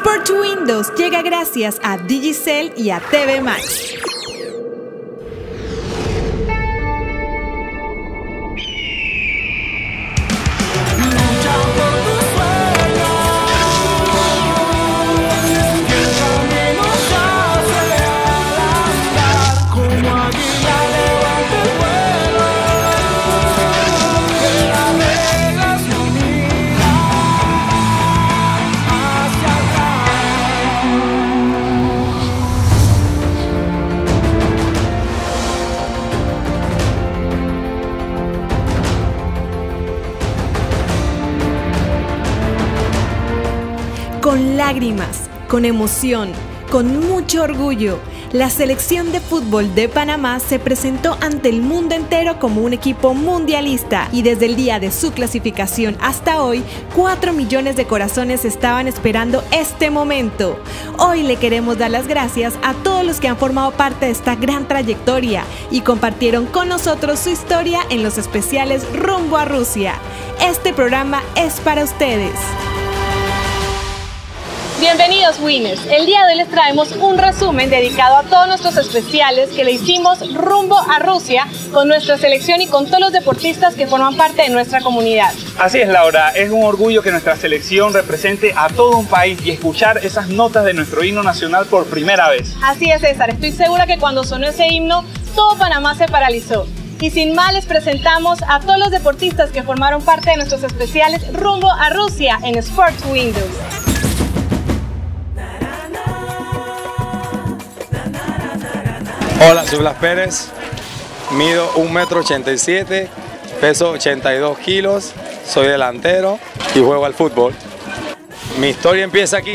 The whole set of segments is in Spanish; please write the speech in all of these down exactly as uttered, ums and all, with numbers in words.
Sport Windows llega gracias a Digicel y a T V Max. Con lágrimas, con emoción, con mucho orgullo, la selección de fútbol de Panamá se presentó ante el mundo entero como un equipo mundialista y desde el día de su clasificación hasta hoy, cuatro millones de corazones estaban esperando este momento. Hoy le queremos dar las gracias a todos los que han formado parte de esta gran trayectoria y compartieron con nosotros su historia en los especiales Rumbo a Rusia. Este programa es para ustedes. Bienvenidos Winners, el día de hoy les traemos un resumen dedicado a todos nuestros especiales que le hicimos rumbo a Rusia con nuestra selección y con todos los deportistas que forman parte de nuestra comunidad. Así es, Laura, es un orgullo que nuestra selección represente a todo un país y escuchar esas notas de nuestro himno nacional por primera vez. Así es, César, estoy segura que cuando sonó ese himno, todo Panamá se paralizó. Y sin más les presentamos a todos los deportistas que formaron parte de nuestros especiales rumbo a Rusia en Sport Windows. Hola, soy Blas Pérez, mido un metro ochenta y siete, peso ochenta y dos kilos, soy delantero y juego al fútbol. Mi historia empieza aquí,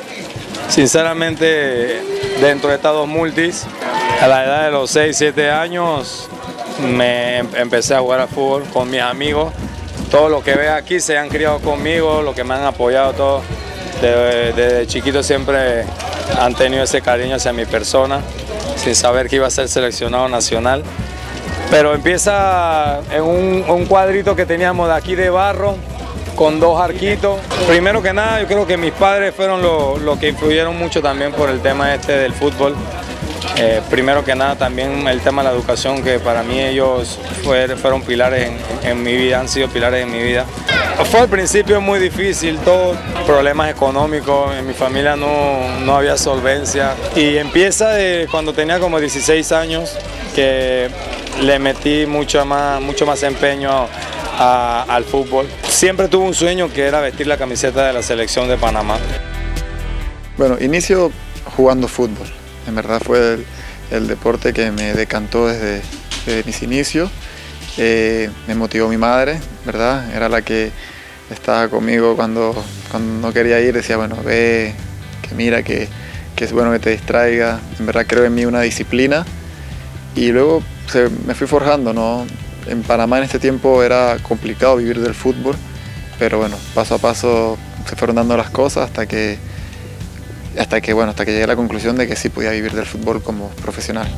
sinceramente dentro de estas dos multis. A la edad de los seis, siete años me empecé a jugar al fútbol con mis amigos. Todos los que ve aquí se han criado conmigo, los que me han apoyado, todos desde, desde chiquito siempre han tenido ese cariño hacia mi persona, sin saber que iba a ser seleccionado nacional. Pero empieza en un, un cuadrito que teníamos de aquí de barro, con dos arquitos. Primero que nada, yo creo que mis padres fueron los lo que influyeron mucho también por el tema este del fútbol. Eh, primero que nada también el tema de la educación, que para mí ellos fueron, fueron pilares en, en mi vida, han sido pilares en mi vida. Fue al principio muy difícil, todos problemas económicos, en mi familia no, no había solvencia. Y empieza de cuando tenía como dieciséis años, que le metí mucho más, mucho más empeño a, al fútbol. Siempre tuve un sueño que era vestir la camiseta de la selección de Panamá. Bueno, inicio jugando fútbol. En verdad fue el, el deporte que me decantó desde, desde mis inicios. Eh, me motivó mi madre, ¿verdad? Era la que estaba conmigo cuando, cuando no quería ir, decía, bueno, ve, que mira, que, que es bueno que te distraiga. En verdad creo en mí una disciplina. Y luego se, me fui forjando, ¿no? En Panamá en este tiempo era complicado vivir del fútbol, pero bueno, paso a paso se fueron dando las cosas hasta que hasta que bueno, hasta que llegué a la conclusión de que sí podía vivir del fútbol como profesional.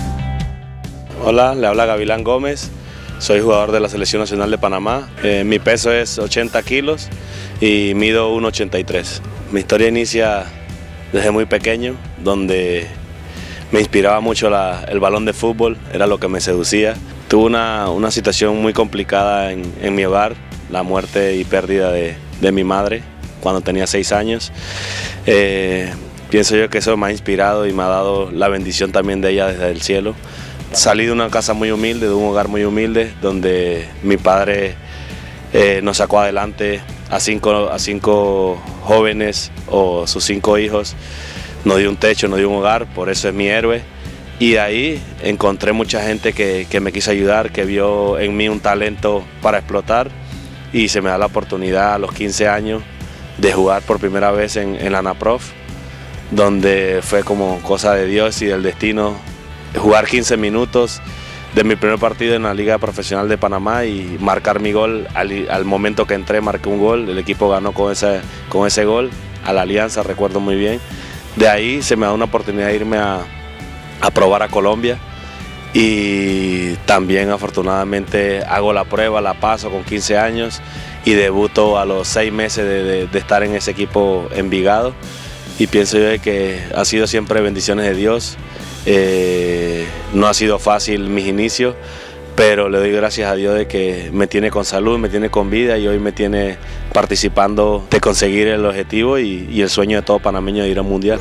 Hola, le habla Gavilán Gómez, soy jugador de la Selección Nacional de Panamá. Eh, mi peso es ochenta kilos y mido uno ochenta y tres. Mi historia inicia desde muy pequeño, donde me inspiraba mucho la, el balón de fútbol, era lo que me seducía. Tuve una, una situación muy complicada en, en mi hogar, la muerte y pérdida de, de mi madre cuando tenía seis años. Eh, pienso yo que eso me ha inspirado y me ha dado la bendición también de ella desde el cielo. Salí de una casa muy humilde, de un hogar muy humilde, donde mi padre eh, nos sacó adelante a cinco, a cinco jóvenes o sus cinco hijos, nos dio un techo, nos dio un hogar, por eso es mi héroe. Y de ahí encontré mucha gente que, que me quiso ayudar, que vio en mí un talento para explotar, y se me da la oportunidad a los quince años de jugar por primera vez en, en la ANAPROF, donde fue como cosa de Dios y del destino jugar quince minutos de mi primer partido en la Liga Profesional de Panamá y marcar mi gol. Al, al momento que entré marqué un gol, el equipo ganó con ese, con ese gol, a la Alianza, recuerdo muy bien. De ahí se me da una oportunidad de irme a, a probar a Colombia, y también afortunadamente hago la prueba, la paso con quince años y debuto a los seis meses de, de, de estar en ese equipo Envigado, y pienso yo de que ha sido siempre bendiciones de Dios. Eh, no ha sido fácil mis inicios, pero le doy gracias a Dios de que me tiene con salud, me tiene con vida y hoy me tiene participando de conseguir el objetivo y, y el sueño de todo panameño de ir a un mundial.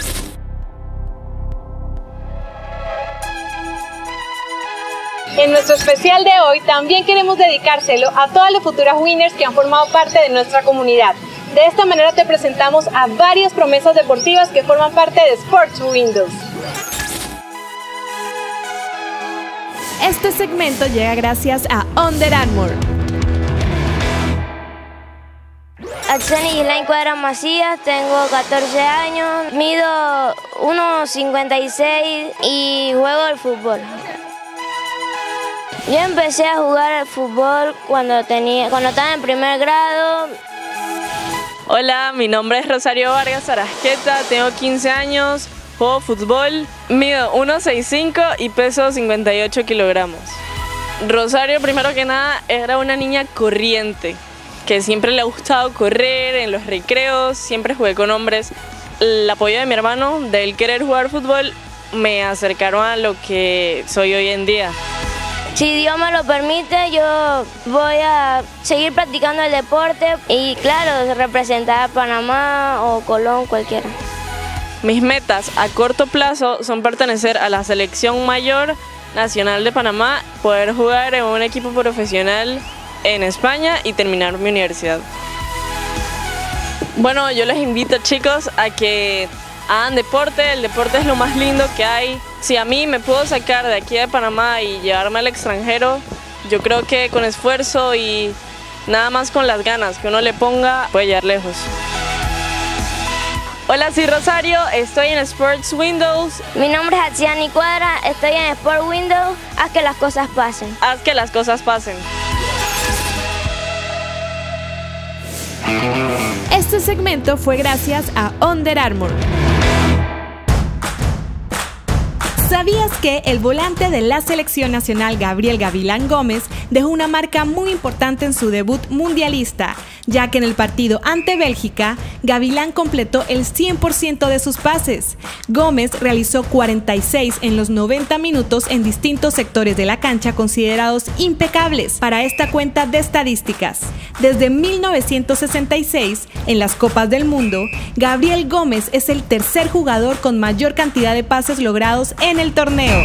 En nuestro especial de hoy también queremos dedicárselo a todas las futuras winners que han formado parte de nuestra comunidad. De esta manera te presentamos a varias promesas deportivas que forman parte de Sports Windows. Este segmento llega gracias a Under Armour. Axeni Gislain Cuadra Macías, tengo catorce años, mido uno cincuenta y seis y juego al fútbol. Yo empecé a jugar al fútbol cuando, tenía, cuando estaba en primer grado. Hola, mi nombre es Rosario Vargas Arasqueta, tengo quince años. Juego fútbol, mido uno sesenta y cinco y peso cincuenta y ocho kilogramos. Rosario, primero que nada, era una niña corriente, que siempre le ha gustado correr en los recreos, siempre jugué con hombres. El apoyo de mi hermano, de él querer jugar fútbol, me acercaron a lo que soy hoy en día. Si Dios me lo permite, yo voy a seguir practicando el deporte y, claro, representar a Panamá o Colón, cualquiera. Mis metas a corto plazo son pertenecer a la selección mayor nacional de Panamá, poder jugar en un equipo profesional en España y terminar mi universidad. Bueno, yo les invito, chicos, a que hagan deporte. El deporte es lo más lindo que hay. Si a mí me puedo sacar de aquí de Panamá y llevarme al extranjero, yo creo que con esfuerzo y nada más con las ganas que uno le ponga, puede llegar lejos. Hola, soy Rosario, estoy en Sports Windows. Mi nombre es Atsiani Cuadra, estoy en Sports Windows. Haz que las cosas pasen. Haz que las cosas pasen. Este segmento fue gracias a Under Armour. ¿Sabías que el volante de la selección nacional Gabriel Gavilán Gómez dejó una marca muy importante en su debut mundialista, ya que en el partido ante Bélgica, Gavilán completó el cien por ciento de sus pases? Gómez realizó cuarenta y seis en los noventa minutos en distintos sectores de la cancha considerados impecables para esta cuenta de estadísticas. Desde mil novecientos sesenta y seis, en las Copas del Mundo, Gabriel Gómez es el tercer jugador con mayor cantidad de pases logrados en el torneo.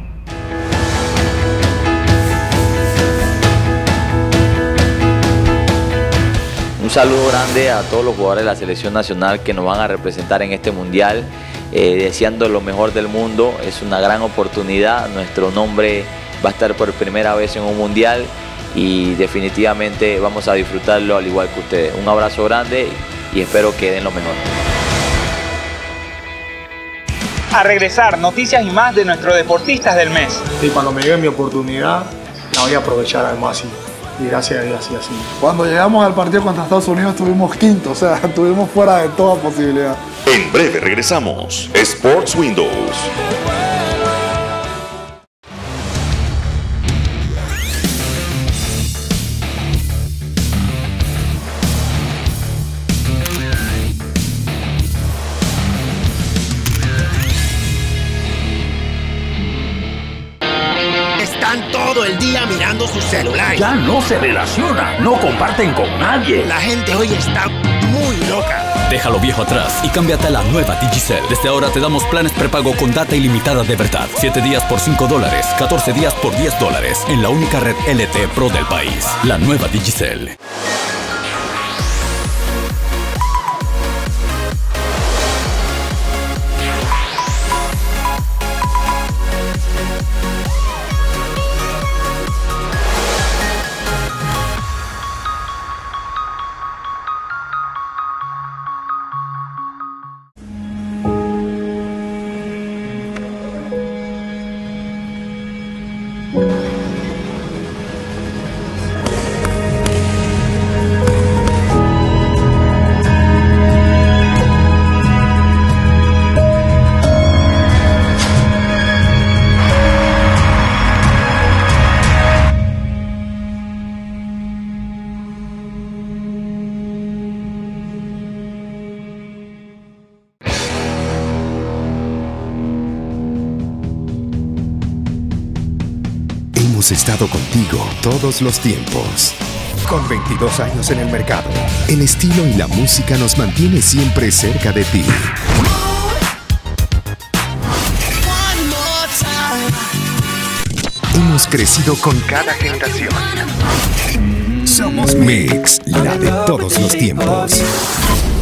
Un saludo grande a todos los jugadores de la selección nacional que nos van a representar en este mundial, eh, deseando lo mejor del mundo. Es una gran oportunidad, nuestro nombre va a estar por primera vez en un mundial y definitivamente vamos a disfrutarlo al igual que ustedes. Un abrazo grande y espero que den lo mejor. A regresar, noticias y más de nuestros deportistas del mes. Y cuando me llegue mi oportunidad, la voy a aprovechar al máximo. Y gracias a Dios, así, así. Cuando llegamos al partido contra Estados Unidos estuvimos quinto, o sea, estuvimos fuera de toda posibilidad. En breve regresamos. Sports Windows. Están todo el día mirando sus celulares. Ya no se relacionan, no comparten con nadie. La gente hoy está muy loca. Deja lo viejo atrás y cámbiate a la nueva Digicel. Desde ahora te damos planes prepago con data ilimitada de verdad. siete días por cinco dólares, catorce días por diez dólares. En la única red L T E Pro del país. La nueva Digicel. hemos estado contigo todos los tiempos. Con veintidós años en el mercado, el estilo y la música nos mantiene siempre cerca de ti. Hemos crecido con cada generación. Somos Mix, la de todos los tiempos.